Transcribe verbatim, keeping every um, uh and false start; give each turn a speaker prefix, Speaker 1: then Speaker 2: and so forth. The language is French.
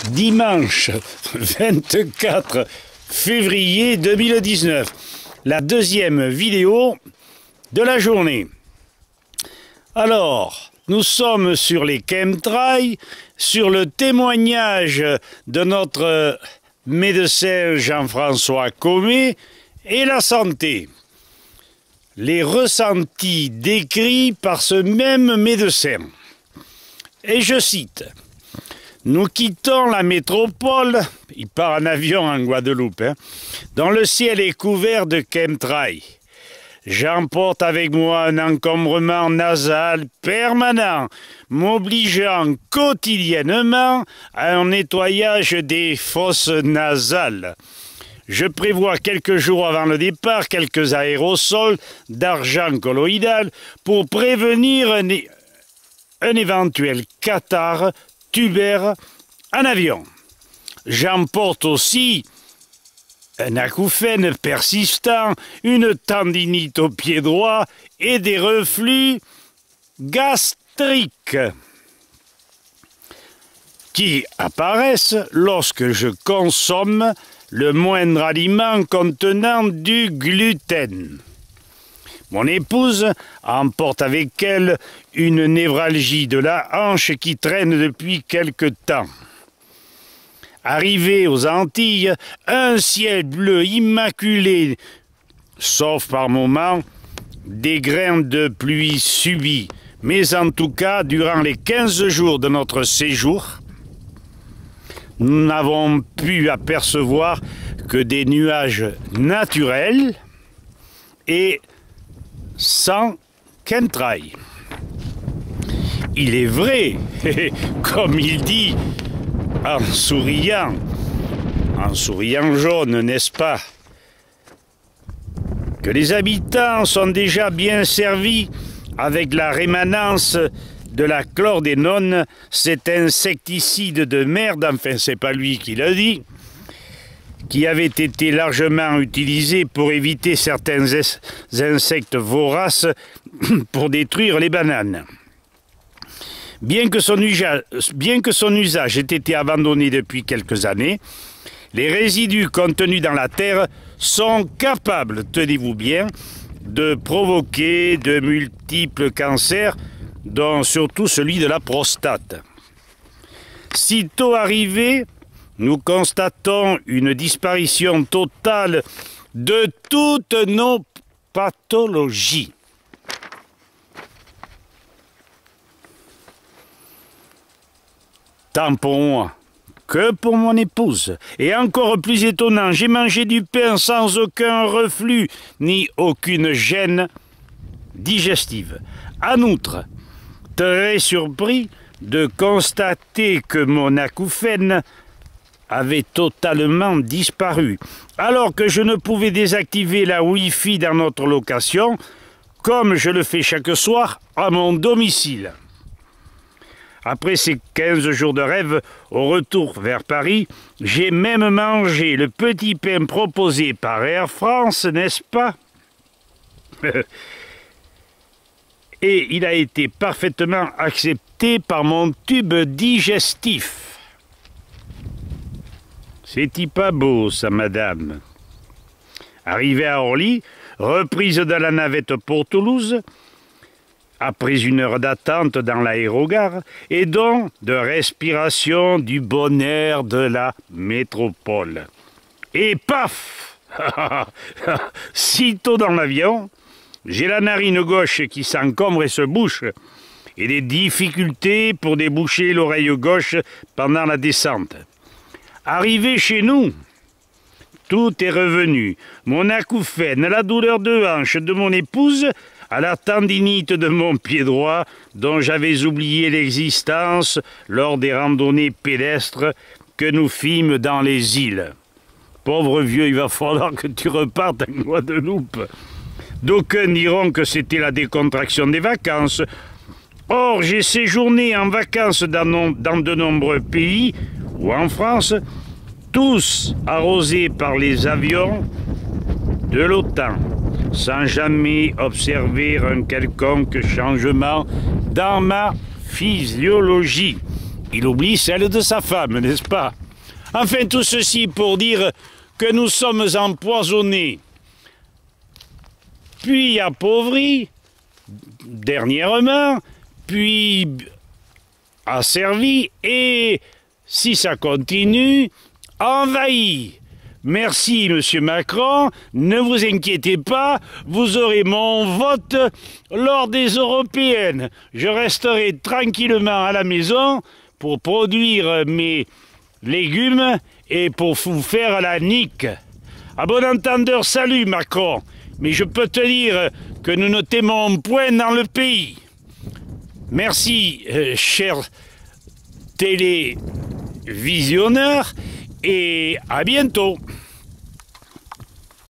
Speaker 1: Dimanche vingt-quatre février deux mille dix-neuf, la deuxième vidéo de la journée. Alors, nous sommes sur les chemtrails, sur le témoignage de notre médecin Jean-François Comet et la santé. Les ressentis décrits par ce même médecin. Et je cite: nous quittons la métropole, il part en avion en Guadeloupe, hein, dont le ciel est couvert de chemtrails. J'emporte avec moi un encombrement nasal permanent, m'obligeant quotidiennement à un nettoyage des fosses nasales. Je prévois quelques jours avant le départ quelques aérosols d'argent colloïdal pour prévenir un, un éventuel catarrhe tubaire en avion. J'emporte aussi un acouphène persistant, une tendinite au pied droit et des reflux gastriques qui apparaissent lorsque je consomme le moindre aliment contenant du gluten. Mon épouse emporte avec elle une névralgie de la hanche qui traîne depuis quelque temps. Arrivé aux Antilles, un ciel bleu immaculé, sauf par moments des grains de pluie subis. Mais en tout cas, durant les quinze jours de notre séjour, nous n'avons pu apercevoir que des nuages naturels et sans chemtrails. Il est vrai, comme il dit, en souriant, en souriant jaune, n'est-ce pas, que les habitants sont déjà bien servis avec la rémanence de la chlordénone, cet insecticide de merde, enfin c'est pas lui qui l'a dit, qui avait été largement utilisé pour éviter certains insectes voraces pour détruire les bananes. Bien que, son usage, bien que son usage ait été abandonné depuis quelques années, les résidus contenus dans la terre sont capables, tenez-vous bien, de provoquer de multiples cancers, dont surtout celui de la prostate. Sitôt arrivés, nous constatons une disparition totale de toutes nos pathologies. Tant pour moi que pour mon épouse. Et encore plus étonnant, j'ai mangé du pain sans aucun reflux ni aucune gêne digestive. En outre, très surpris de constater que mon acouphène avait totalement disparu, alors que je ne pouvais désactiver la Wi-Fi dans notre location, comme je le fais chaque soir à mon domicile. Après ces quinze jours de rêve, au retour vers Paris, j'ai même mangé le petit pain proposé par Air France, n'est-ce pas? Et il a été parfaitement accepté par mon tube digestif. C'est-il pas beau, ça, madame? Arrivé à Orly, reprise de la navette pour Toulouse, après une heure d'attente dans l'aérogare, et donc de respiration du bon air de la métropole. Et paf! Sitôt dans l'avion, j'ai la narine gauche qui s'encombre et se bouche, et des difficultés pour déboucher l'oreille gauche pendant la descente. Arrivé chez nous, tout est revenu. Mon acouphène, la douleur de hanche de mon épouse, à la tendinite de mon pied droit, dont j'avais oublié l'existence lors des randonnées pédestres que nous fîmes dans les îles. Pauvre vieux, il va falloir que tu repartes en Guadeloupe. D'aucuns diront que c'était la décontraction des vacances. Or, j'ai séjourné en vacances dans, non, dans de nombreux pays, ou en France, tous arrosés par les avions de l'OTAN, sans jamais observer un quelconque changement dans ma physiologie. il oublie celle de sa femme, n'est-ce pas? Enfin, tout ceci pour dire que nous sommes empoisonnés, puis appauvris, dernièrement, puis asservis, et, si ça continue, envahis. Merci, Monsieur Macron, ne vous inquiétez pas, vous aurez mon vote lors des européennes. Je resterai tranquillement à la maison pour produire mes légumes et pour vous faire la nique. À bon entendeur, salut Macron, mais je peux te dire que nous ne t'aimons point dans le pays. Merci, euh, chers télévisionneurs, et à bientôt.